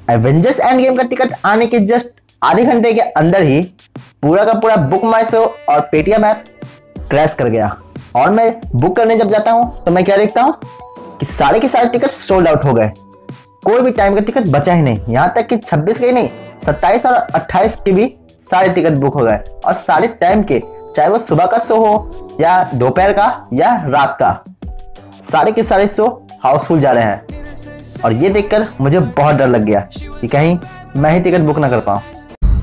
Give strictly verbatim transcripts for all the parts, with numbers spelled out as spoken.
Avengers Endgame का ticket आने के जस्ट आधे घंटे के अंदर ही पूरा का पूरा बुक माई शो और पेटीएम ऐप क्रैश कर गया। और मैं बुक करने जब जाता हूँ तो मैं क्या देखता हूँ कि सारे के सारे टिकट सोल्ड आउट हो गए। कोई भी टाइम का टिकट बचा ही नहीं। यहाँ तक कि छब्बीस के ही नहीं, सत्ताईस और अट्ठाईस के भी सारे टिकट बुक हो गए। और सारे टाइम के, चाहे वो सुबह का शो हो या दोपहर का या रात का, सारे के सारे शो हाउसफुल जा रहे हैं। और ये देखकर मुझे बहुत डर लग गया कि कहीं मैं ही टिकट बुक ना कर पाऊँ।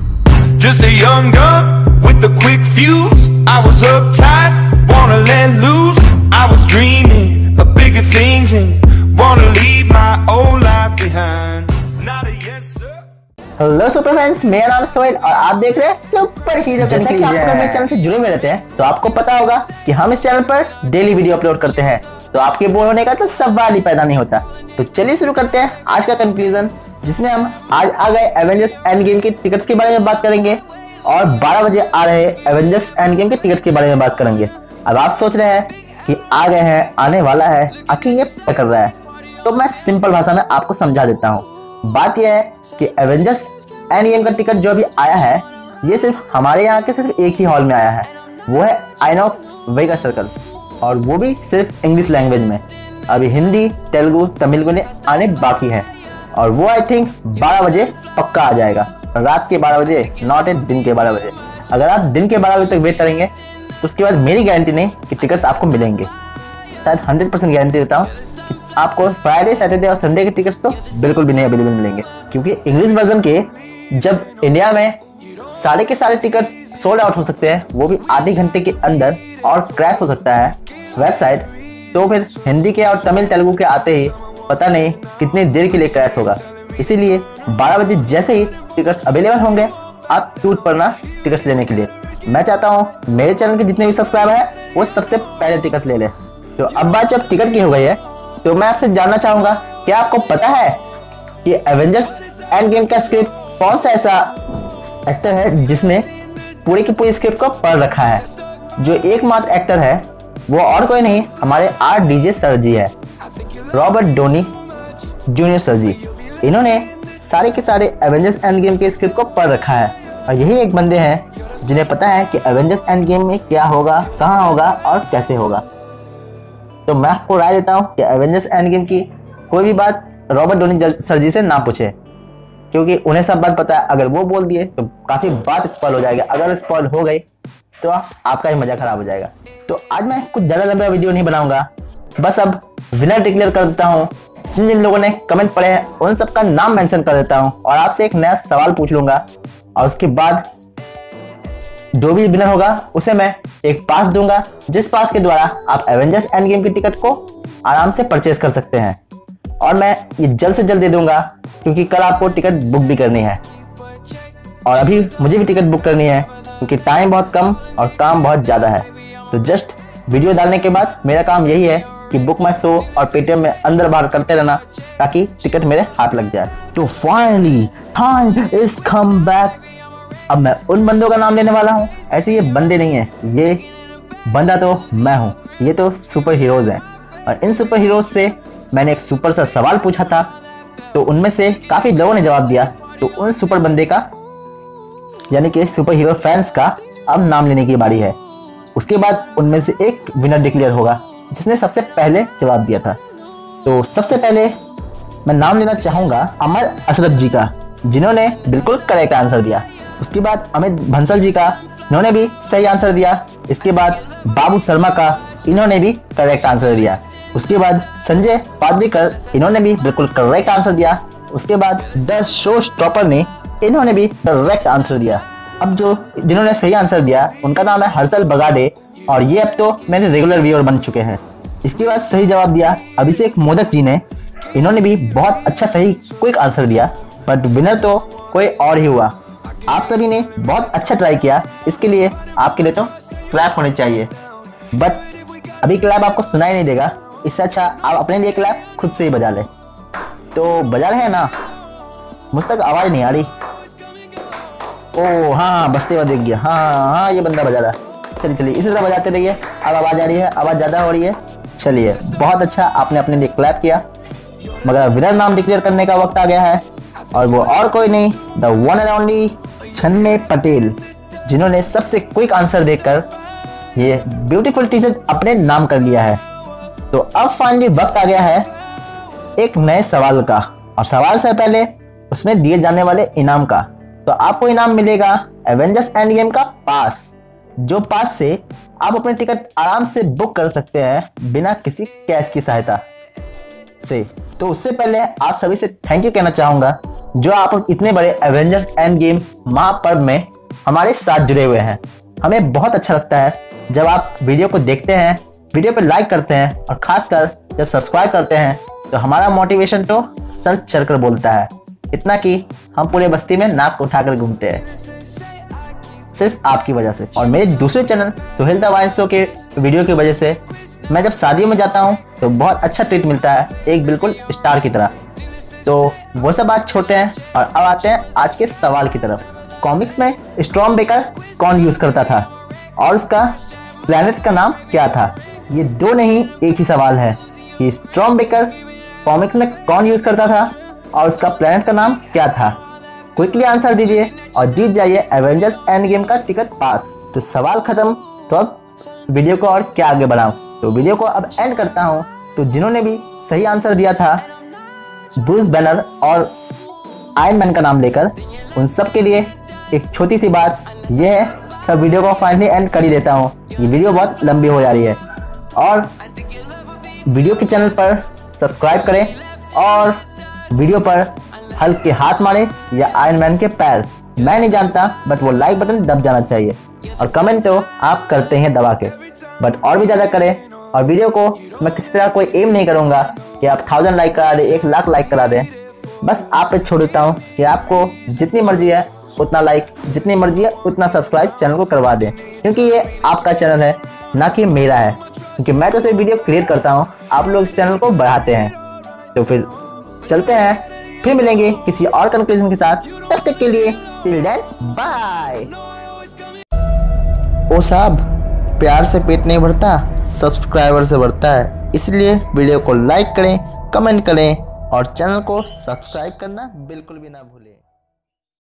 Just a young gun with a quick fuse. I was uptight, wanna let loose. I was dreaming of bigger things and wanna leave my old life behind. Not a yes sir. Hello super friends, मेरा नाम सोहेल और आप देख रहे हैं super hero. जैसा कि आप मेरे चैनल से जुड़े हुए रहते हैं तो आपको पता होगा कि हम इस चैनल पर डेली वीडियो अपलोड करते हैं, तो आपके बोर होने का तो सवाल ही पैदा नहीं होता। तो चलिए शुरू करते हैं आज का कंक्लूजन, जिसमें हम आज आ गए एवेंजर्स एंड गेम के टिकट्स के बारे में बात करेंगे और बारह बजे आ रहे एवेंजर्स एंड गेम के टिकट्स के बारे में बात करेंगे। अब आप सोच रहे हैं कि आ गए हैं, आने वाला है, आखिर ये क्या कर रहा है, तो मैं सिंपल भाषा में आपको समझा देता हूँ। बात यह है कि एवेंजर्स एंड गेम का टिकट जो भी आया है, ये सिर्फ हमारे यहाँ के सिर्फ एक ही हॉल में आया है, वो है आइनॉक्स वेगा सर्कल, और वो भी सिर्फ इंग्लिश लैंग्वेज में। अभी हिंदी, तेलुगु, तमिल को आने बाकी है, और वो आई थिंक बारह बजे पक्का आ जाएगा। रात के बारह बजे, नॉट एट दिन के बारह बजे। अगर आप दिन के बारह बजे तक वेट करेंगे तो उसके बाद मेरी गारंटी नहीं कि टिकट्स आपको मिलेंगे। शायद हंड्रेड परसेंट गारंटी देता हूँ कि आपको फ्राइडे, सैटरडे और संडे के टिकट्स तो बिल्कुल भी नहीं अवेलेबल मिलेंगे, क्योंकि इंग्लिश वर्जन के जब इंडिया में सारे के सारे टिकट्स सोल्ड आउट हो सकते हैं, वो भी आधे घंटे के अंदर, और क्रैश हो सकता है वेबसाइट, तो फिर हिंदी के और तमिल तेलुगु के आते ही पता नहीं कितनी देर के लिए क्रैश होगा। इसीलिए बारह बजे जैसे ही टिकट्स अवेलेबल होंगे, आप टूट पड़ना टिकट्स लेने के लिए। मैं चाहता हूँ मेरे चैनल के जितने भी सब्सक्राइबर हैं वो सबसे पहले टिकट ले लें। तो अब बात जब टिकट की हो गई है तो मैं आपसे जानना चाहूँगा, क्या आपको पता है कि एवेंजर्स एंड गेम का स्क्रिप्ट कौन सा ऐसा एक्टर है जिसने पूरी की पूरी स्क्रिप्ट को पढ़ रखा है? जो एकमात्र एक्टर है वो और कोई नहीं, हमारे आर डीजे सर जी है, Robert Downey Junior sir ji. इन्होंने सारे के सारे एवेंजर्स एंड गेम के स्क्रिप्ट को पढ़ रखा है, और यही एक बंदे हैं जिन्हें पता है कि एवेंजर्स एंड गेम में क्या होगा, कहाँ होगा और कैसे होगा। तो मैं आपको राय देता हूँ कि एवेंजर्स एंड गेम की कोई भी बात रॉबर्ट डोनी सर जी से ना पूछे, क्योंकि उन्हें सब बात पता है। अगर वो बोल दिए तो काफ़ी बात स्पॉइल हो जाएगी। अगर स्पॉइल हो गई तो आपका ही मजा खराब हो जाएगा। तो आज मैं कुछ ज़्यादा लंबा वीडियो नहीं बनाऊंगा, बस अब विनर डिक्लेयर कर देता हूँ। जिन जिन लोगों ने कमेंट पढ़े हैं उन सबका नाम मेंशन कर देता हूँ, और आपसे एक नया सवाल पूछ लूंगा, और उसके बाद जो भी विनर होगा उसे मैं एक पास दूंगा, जिस पास के द्वारा आप एवेंजर्स एंड गेम की टिकट को आराम से परचेज कर सकते हैं। और मैं ये जल्द से जल्द दे दूंगा, क्योंकि कल आपको टिकट बुक भी करनी है, और अभी मुझे भी टिकट बुक करनी है, क्योंकि टाइम बहुत कम और काम बहुत ज़्यादा है। तो जस्ट वीडियो डालने के बाद मेरा काम यही है कि बुक माई शो और पेटीएम में अंदर बाहर करते रहना, ताकि टिकट मेरे हाथ लग जाए। तो finally time is come back. अब मैं उन बंदों का नाम लेने वाला हूँ। ऐसे ये बंदे नहीं है, ये बंदा तो मैं हूँ। ये तो सुपर हीरोज हैं, और इन सुपर हीरोज से मैंने एक सुपर सा सवाल पूछा था, तो उनमें से काफ़ी लोगों ने जवाब दिया। तो उन सुपर बंदे का, यानी कि सुपर हीरो फैंस का अब नाम लेने की बारी है। उसके बाद उनमें से एक विनर डिक्लेयर होगा जिसने सबसे पहले जवाब दिया था। तो सबसे पहले मैं नाम लेना चाहूँगा अमर अशरफ जी का, जिन्होंने बिल्कुल करेक्ट आंसर दिया। उसके बाद अमित भंसल जी का, इन्होंने भी सही आंसर दिया। इसके बाद बाबू शर्मा का, इन्होंने भी करेक्ट आंसर दिया। उसके बाद संजय पाद्रीकर, इन्होंने भी बिल्कुल करेक्ट आंसर दिया। उसके बाद द शो स्टॉपर ने, इन्होंने भी करेक्ट आंसर दिया। अब जो जिन्होंने सही आंसर दिया उनका नाम है हर्षल बगाडे, और ये अब तो मेरे रेगुलर व्यूअर बन चुके हैं। इसके बाद सही जवाब दिया अभिषेक मोदक जी ने, इन्होंने भी बहुत अच्छा सही क्विक आंसर दिया, बट विनर तो कोई और ही हुआ। आप सभी ने बहुत अच्छा ट्राई किया, इसके लिए आपके लिए तो क्लैप होने चाहिए, बट अभी क्लैप आपको सुनाई नहीं देगा। इससे अच्छा आप अपने लिए क्लैप खुद से ही बजा ले। तो बजा रहे हैं ना? मुझ तक आवाज़ नहीं आ रही। ओह हाँ, बजते हुआ देख गया। हाँ हाँ, ये बंदा बजा रहा। चलिए चलिए इसी तरह बजाते रहिए। अब आवाज़ आ रही है, आवाज़ ज़्यादा हो रही है। चलिए, बहुत अच्छा, आपने अपने लिए क्लैप किया। मगर विनर नाम डिक्लेयर करने का वक्त आ गया है। और वो और कोई नहीं, the one and only Chhanne Patel, जिन्होंने सबसे क्विक आंसर देकर ये ब्यूटीफुल टीचर अपने नाम कर लिया है। तो अब फाइनली वक्त आ गया है एक नए सवाल का, और सवाल से पहले उसमें दिए जाने वाले इनाम का। तो आपको इनाम मिलेगा एवेंजर्स एंड गेम का पास, जो पास से आप अपने टिकट आराम से बुक कर सकते हैं बिना किसी कैश की सहायता से। तो उससे पहले आप सभी से थैंक यू कहना चाहूंगा, जो आप इतने बड़े एवेंजर्स एंड गेम महापर्व में हमारे साथ जुड़े हुए हैं। हमें बहुत अच्छा लगता है जब आप वीडियो को देखते हैं, वीडियो पर लाइक करते हैं, और खासकर जब सब्सक्राइब करते हैं तो हमारा मोटिवेशन तो सर चढ़कर बोलता है, इतना कि हम पूरे बस्ती में नाक उठाकर घूमते हैं सिर्फ आपकी वजह से। और मेरे दूसरे चैनल सोहेल द अवेंजर्स के वीडियो की वजह से मैं जब शादियों में जाता हूं तो बहुत अच्छा ट्रीट मिलता है, एक बिल्कुल स्टार की तरह। तो वो सब बात छोड़ते हैं और अब आते हैं आज के सवाल की तरफ। कॉमिक्स में स्टॉर्म ब्रेकर कौन यूज करता था और उसका प्लैनेट का नाम क्या था? ये दो नहीं एक ही सवाल है कि स्टॉर्म ब्रेकर कॉमिक्स में कौन यूज करता था और उसका प्लैनेट का नाम क्या था। क्विकली आंसर दीजिए और जीत जाइए एवेंजर्स एंड गेम का टिकट पास। तो सवाल खत्म, तो अब वीडियो को और क्या आगे बढ़ाऊं, तो वीडियो को अब एंड करता हूं। तो जिन्होंने भी सही आंसर दिया था ब्रूस बैनर और आयरन मैन का नाम लेकर, उन सब के लिए एक छोटी सी बात यह है कि वीडियो को फाइनली एंड कर ही देता हूँ। ये वीडियो बहुत लंबी हो जा रही है, और वीडियो के चैनल पर सब्सक्राइब करें और वीडियो पर हल्के हाथ मारे या आयरन मैन के पैर, मैं नहीं जानता, बट वो लाइक बटन दब जाना चाहिए। और कमेंट तो आप करते हैं दबा के, बट और भी ज़्यादा करें। और वीडियो को मैं किसी तरह कोई एम नहीं करूँगा कि आप थाउजेंड लाइक करा दें, एक लाख लाइक करा दें। बस आप पे छोड़ देता हूँ कि आपको जितनी मर्जी है उतना लाइक, जितनी मर्जी है उतना सब्सक्राइब चैनल को करवा दें, क्योंकि ये आपका चैनल है ना कि मेरा है। क्योंकि मैं तो सिर्फ वीडियो क्रिएट करता हूँ, आप लोग इस चैनल को बढ़ाते हैं। तो फिर चलते हैं, फिर मिलेंगे किसी और कंक्लूजन के साथ। तब तक के लिए टिल देन बाय। ओ साहब, प्यार से पेट नहीं भरता, सब्सक्राइबर से भरता है। इसलिए वीडियो को लाइक करें, कमेंट करें और चैनल को सब्सक्राइब करना बिल्कुल भी ना भूलें।